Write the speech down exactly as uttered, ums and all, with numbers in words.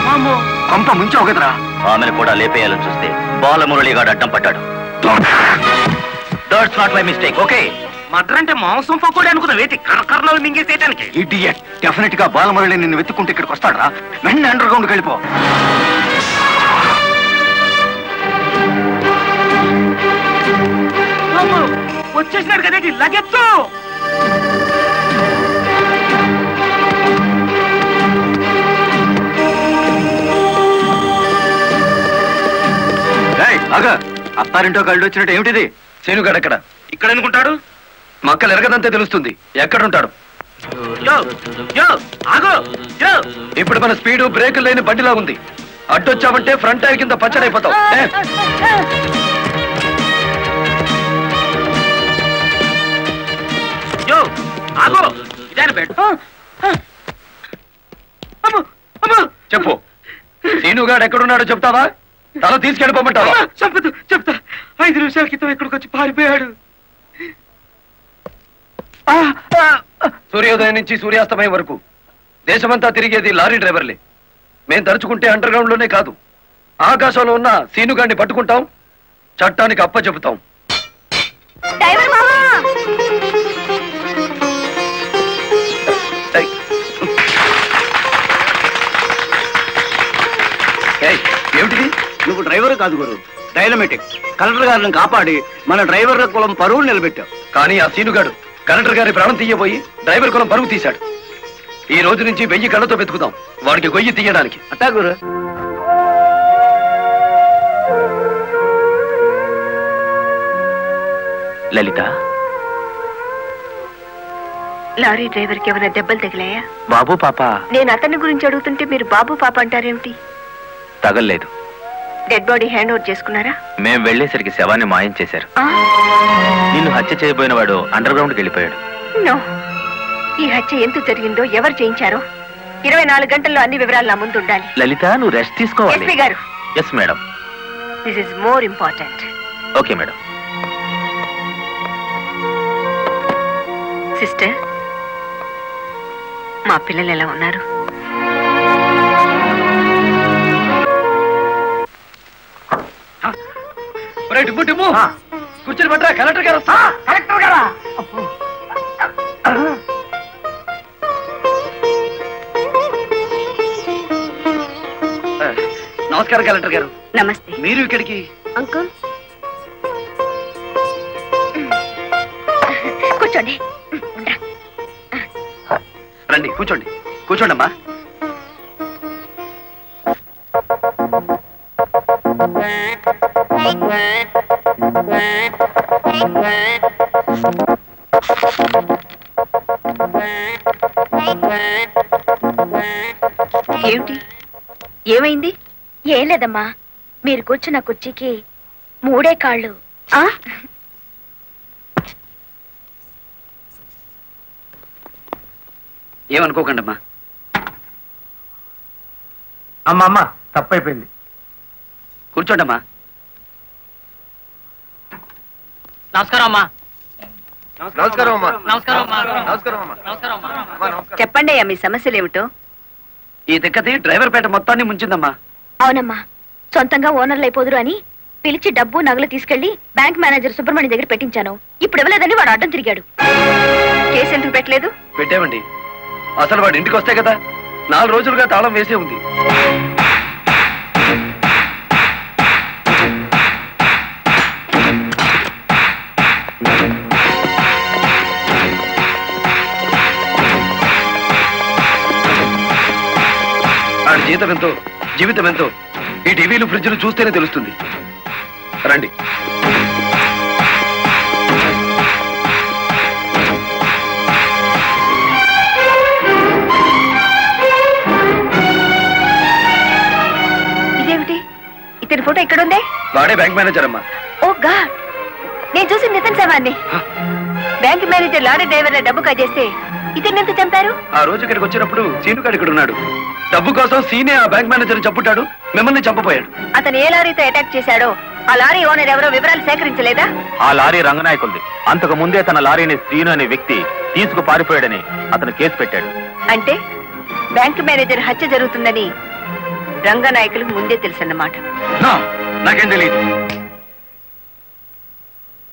కొంప ముంచావు కదరా. ఆమెను కూడా లేపేయాలని చూస్తే బాలమురళిగాడు అడ్డం పట్టాడు. That's not my mistake. Okay, murder అంటే మాంసం పకోడీ అనుకున్న వేటి కరకరలో మింగేసేయడానికి. ఇడియట్, డెఫినెట్ గా బాలమురళి నిన్ను వెతుక్కుంటే ఇక్కడికి వస్తాడరా. వెంటనే అండర్ గ్రౌండ్కి వెళ్ళిపో. వచ్చేసినాడు కదేటి, లగెత్తు. అత్తారింటో కళ్ళు వచ్చినట్టు ఏమిటిది? శేనుగాడు ఎక్కడ? ఇక్కడ అనుకుంటాడు. మక్కలు ఎరగదంతే తెలుస్తుంది. ఎక్కడుంటాడు? ఇప్పుడు మన స్పీడు బ్రేకులు లేని బండిలా ఉంది. అడ్డొచ్చామంటే ఫ్రంట్ టైర్ కింద పచ్చడైపోతావు. చెప్పు, శీనుగాడు ఎక్కడున్నాడో చెప్తావా? తల తీసుకెళ్ళిపోమంటావా? చెప్పదు, చెప్తా. ఐదు నిమిషాల క్రితం ఇక్కడికి వచ్చి పారిపోయాడు. సూర్యోదయం నుంచి సూర్యాస్తమయం వరకు దేశమంతా తిరిగేది లారీ డ్రైవర్లే. మేం తలుచుకుంటే అండర్ గ్రౌండ్ లోనే కాదు, ఆకాశంలో ఉన్న సీనుగాడిని పట్టుకుంటాం, చట్టానికి అప్ప చెబుతాం. ఏమిటిది? నువ్వు డ్రైవర్ కాదు గురు, డైనమెటిక్. కలెక్టర్ గారిని కాపాడి మన డ్రైవర్ల కులం పరువులు నిలబెట్టావు. కానీ ఆ సీనుగాడు కలెక్టర్ గారి ప్రాణం తీయబోయి డ్రైవర్ కులం పరువు తీశాడు. ఈ రోజు నుంచి వెయ్యి కళ్ళతో వెతుకుదాం వాడికి గొయ్యి తీయడానికి. అట్టా గురు. లలిత, లారీ డ్రైవర్ కి ఏమైనా దెబ్బలు తగిలాయా? బాబు పాప. నేను అతని గురించి అడుగుతుంటే మీరు బాబు పాప అంటారేమిటి? తగల్లేదు. డెడ్ బాడీ హ్యాండ్ ఓవర్ చేసుకున్నారా? మేం వెళ్లేసరికి శవాన్ని మాయం చేశారు. నిన్ను హత్య చేయబోయిన వాడు అండర్ గ్రౌండ్కి వెళ్ళిపోయాడు. నో, ఈ హత్య ఎందుకు జరిగిందో, ఎవరు చేయించారో ఇరవై నాలుగు గంటల్లో అన్ని వివరాలు నా ముందు ఉండాలి. లలిత, నువ్వు రెస్ట్ తీసుకోవాలి. ఎస్పీ గారు. Yes madam. This is more important. Okay madam. Sister, మా పిల్లలు ఎలా ఉన్నారు? కూర్చొని పట్టరా, కలెక్టర్ గారు వస్తా. కలెక్టర్ గారా? నమస్కారం కలెక్టర్ గారు. నమస్తే. మీరు ఇక్కడికి? అంకుల్ కూర్చోండి. రండి, కూర్చోండి. కూర్చోండి అమ్మా. ఏమిటి, ఏమైంది? ఏం లేదమ్మా, మీరు కూర్చున్న కుర్చీకి మూడే కాళ్ళు. ఏమనుకోకండి అమ్మా. అమ్మా అమ్మా, తప్పైపోయింది. కూర్చోండి అమ్మా. నమస్కారం అమ్మా. నమస్కారం అమ్మా. నమస్కారం అమ్మా. నమస్కారం అమ్మా. నమస్కారం అమ్మా. చెప్పండి అయ్యా, మీ సమస్యలు ఏమిటో. ఈ దిక్కతి డ్రైవర్ పేట మొత్తాన్ని ముంచిందమ్మా. అవునమ్మా, సొంతంగా ఓనర్లు అయిపోదురు అని పిలిచి డబ్బు నగలు తీసుకెళ్లి బ్యాంక్ మేనేజర్ సుబ్రహ్మణ్యం దగ్గర పెట్టించాను. ఇప్పుడు ఇవ్వలేదని వాడు అడ్డం తిరిగాడు. కేసు ఎందుకు పెట్టలేదు? పెట్టామండి. అసలు వాడు ఇంటికి వస్తే కదా, నాలుగు రోజులుగా తాళం వేసే ఉంది. వాడి జీతం ఎంతో, జీవితం ఎంతో ఈ టీవీలు ఫ్రిడ్జ్లు చూస్తేనే తెలుస్తుంది. రండి. ఇదేమిటి, ఇతని ఫోటో ఎక్కడుందే? వాడే బ్యాంక్ మేనేజర్ అమ్మా. ఓ గాడ్, నేను చూసి నితిన్ శవాన్ని. బ్యాంక్ మేనేజర్ లారీ డ్రైవర్ల డబ్బు కాజేస్తే ఇతన్ని ఎంత చంపారు? ఆ రోజు ఇక్కడికి వచ్చినప్పుడు సీనుగాడు ఇక్కడ ఉన్నాడు. డబ్బు కోసం సీనే ఆ బ్యాంక్ మేనేజర్ చంపుతాడు, మిమ్మల్ని చంపపోయాడు. అతను ఏ లారీతో అటాక్ చేశాడో ఆ లారీ ఓనర్ ఎవరో వివరాలు సేకరించలేదా? ఆ లారీ రంగనాయకుల్ది. అంతకు ముందే తన లారీని శ్రీను అనే వ్యక్తి తీసుకు పారిపోయాడని అతను కేసు పెట్టాడు. అంటే బ్యాంక్ మేనేజర్ హత్య జరుగుతుందని రంగనాయకులకు ముందే తెలుసన్నమాట. నాకేం తెలియదు.